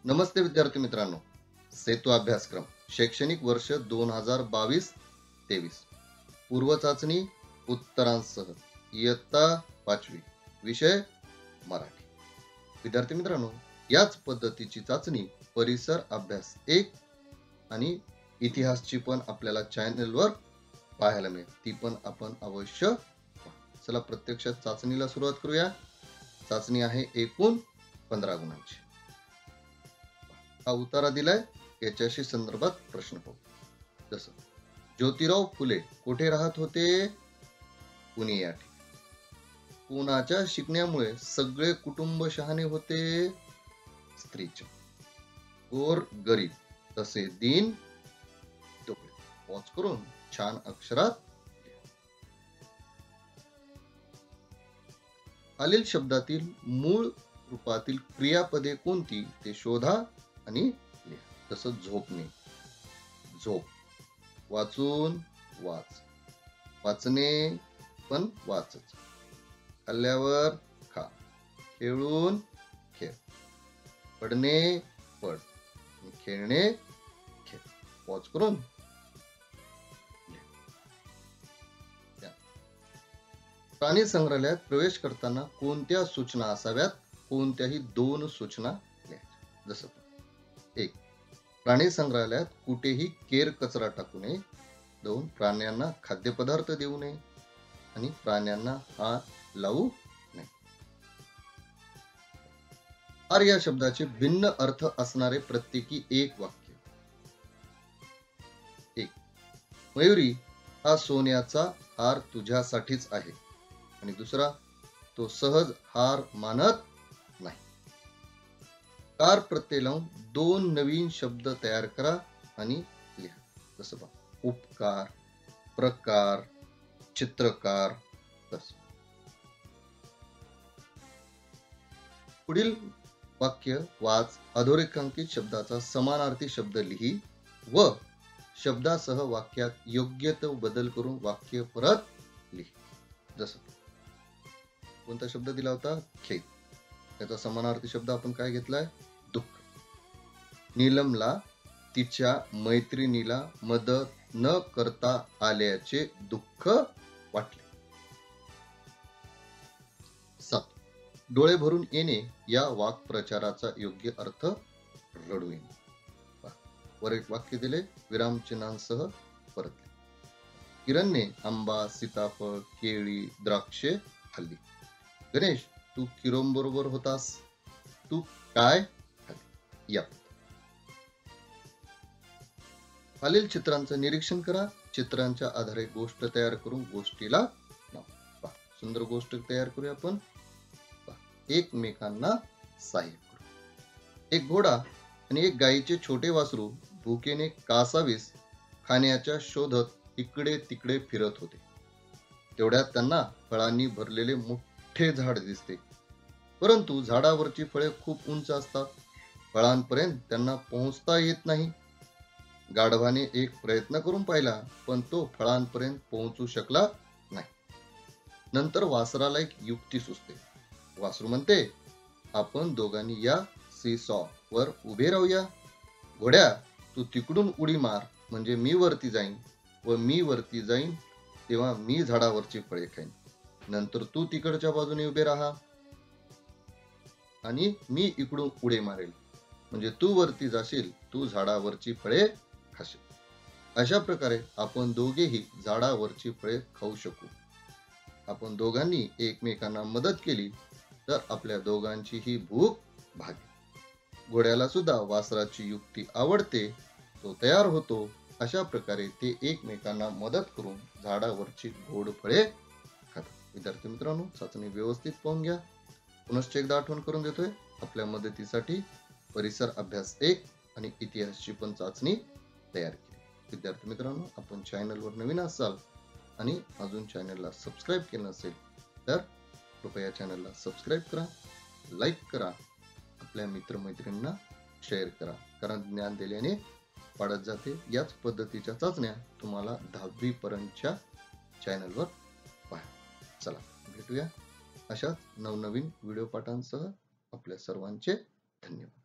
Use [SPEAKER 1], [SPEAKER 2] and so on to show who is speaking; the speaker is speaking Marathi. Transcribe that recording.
[SPEAKER 1] नमस्ते विद्यार्थी मित्रांनो, सेतू अभ्यासक्रम शैक्षणिक वर्ष 2022-23 पूर्व चाचणी उत्तरांसह इयत्ता 5वी विषय मराठी. विद्यार्थी मित्रांनो, याच पद्धतीची चाचणी परिसर अभ्यास 1 आणि इतिहासची पण आपल्याला चॅनलवर पाहायला मिळेल. ती पण आपण अवश्य पहा. चला प्रत्यक्षात चाचणीला सुरुवात करूया. चाचणी आहे एकूण 15 गुणांची. हा उतारा दिलाय, याच्याशी संदर्भात प्रश्न पाहू. जसं ज्योतिराव फुले कुठे राहत होते? पुणे या ठिकाणी. कोणाच्या शिकण्यामुळे सगळे कुटुंब शहाणे होते? स्त्रीच्या. गोर गरीब तसे दीन दुबळे. पॉज करून छान अक्षरात खालील शब्दातील मूळ रूपातील क्रियापदे कोणती ते शोधा आणि लिहा. जसं झोपणे, झोप. वाचून, वाच. वाचणे पण वाचच. खाल्ल्यावर खा. खेळून, खेळ. पडणे, पड. खेळणे, खेळ. पॉज करून प्राणी संग्रहालयात प्रवेश करताना कोणत्या सूचना असाव्यात? कोणत्याही 2 सूचना लिहायच्या. जसं 1. प्राणी संग्रहालयात कुठेही केर कचरा टाकू नये. 2. प्राण्यांना खाद्यपदार्थ देऊ नये आणि प्राण्यांना हात लावू नये. हार या शब्दाचे भिन्न अर्थ असणारे प्रत्येकी एक वाक्य. 1. मयुरी, हा सोन्याचा हार तुझ्यासाठीच आहे. आणि दुसरा, तो सहज हार मानत नाही. कार प्रत्यय लावून 2 नवीन शब्द तयार करा आणि लिहा. जसं पहा, उपकार, प्रकार, चित्रकार. तस पुढील वाक्य वाच. अधोरेखांकित शब्दाचा समानार्थी शब्द लिही व शब्दासह वाक्यात योग्य तो बदल करून वाक्य परत लिही. जसं कोणता शब्द दिला होता? खेद. त्याचा समानार्थी शब्द आपण काय घेतलाय? दुःख. नीलमला तिच्या मैत्रिणीला मदत न करता आल्याचे दुःख वाटले. 7. डोळे भरून येणे या वाक्प्रचाराचा योग्य अर्थ रडू येणे. वर एक वाक्य दिले, विरामचिन्हांसह परतले. किरणने आंबा, सीताफळ, केळी, द्राक्षे खाल्ली. गणेश, तू किरण बरोबर होतास. तू काय खाल्ले? या खालील चित्रांचं निरीक्षण करा. चित्रांच्या आधारे गोष्ट तयार करून गोष्टीला नाव. सुंदर गोष्ट तयार करूया आपण. एकमेकांना सहाय्य करू. एक घोडा आणि एक गायीचे छोटे वासरू भुकेने कासावीस खाण्याच्या शोधत इकडे तिकडे फिरत होते. तेवढ्यात त्यांना फळांनी भरलेले मोठे झाड दिसते. परंतु झाडावरची फळे खूप उंच असतात. फळांपर्यंत त्यांना पोहोचता येत नाही. गाढवाने एक प्रयत्न करून पाहिला, पण तो फळांपर्यंत पोहोचू शकला नाही. नंतर वासराला एक युक्ती सुचते. वासरू म्हणते, आपण दोघांनी या सीसॉ वर उभे राहूया. घोड्या, तू तिकडून उडी मार, म्हणजे मी वरती जाईन व मी वरती जाईन तेव्हा मी झाडावरची फळे खाईन. नंतर तू तिकडच्या बाजूने उभे राहा आणि मी इकडून उडी मारेल, म्हणजे तू वरती जाशील, तू झाडावरची फळे खाशील. अशा प्रकारे आपण दोघेही झाडावरची फळे खाऊ शकू. आपण दोघांनी एकमेकांना मदत केली तर आपल्या दोघांची ही भूक भागेल. घोड्याला सुद्धा वासराची युक्ती आवडते. तो तयार होतो. अशा प्रकारे ते एकमेकांना मदत करून झाडावरची गोड फळे खातात. विद्यार्थी मित्रांनो, चाचणी व्यवस्थित पाहून घ्या. पुनश्च एकदा आठवण करून देतोय, आपल्या मदतीसाठी परिसर अभ्यास 1 आणि इतिहासची पण चाचणी तयार केली. विद्यार्थी मित्रांनो, आपण चॅनलवर नवीन असाल आणि अजून चॅनलला सबस्क्राईब केलं नसेल तर कृपया चॅनलला सबस्क्राईब करा, लाईक करा, आपल्या मित्रमैत्रिणींना शेअर करा. कारण ज्ञान दिल्याने वाढत जाते. याच पद्धतीच्या चाचण्या तुम्हाला 10वी पर्यंतच्या चॅनलवर पहा. चला भेटूया अशाच नवनवीन व्हिडिओ पाठांसह. आपल्या सर्वांचे धन्यवाद.